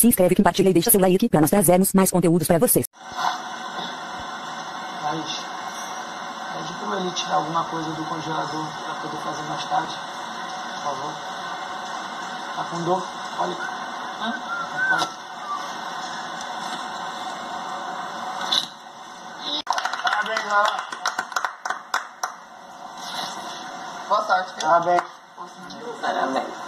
Se inscreve, compartilha e deixa seu like para nós trazermos mais conteúdos para vocês. Mas pede pro ele tirar alguma coisa do congelador para poder fazer mais tarde, por favor. Tá com dor? Olha. Tá bem, galera. Boa tarde. Parabéns. Parabéns.